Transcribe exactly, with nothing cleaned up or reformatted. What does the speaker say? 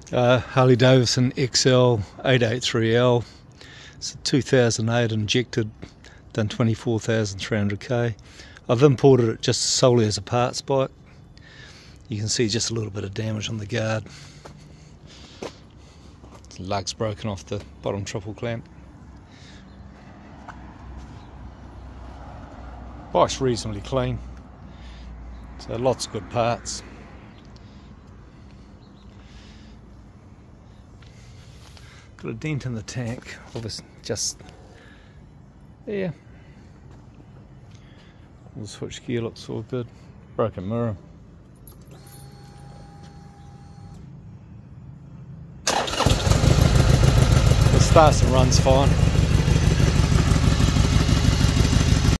Uh, Harley Davidson X L eight eighty-three L. It's a two thousand eight injected, done twenty-four thousand three hundred K. I've imported it just solely as a parts bike. You can see just a little bit of damage on the guard. The lug's broken off the bottom triple clamp. Bike's reasonably clean, so lots of good parts. Got a dent in the tank, obviously just there. The switch gear looks all good. Broken mirror. It starts and runs fine.